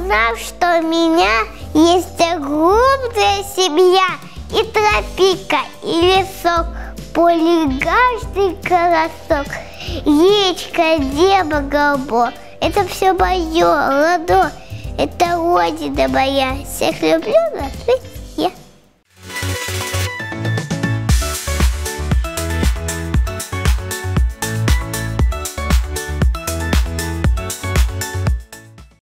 узнав, что у меня есть огромная семья, и тропика, и лесок, поле каждый колосок, речка, небо голубое. Это все мое, родное, это родина моя. Всех люблю на свете.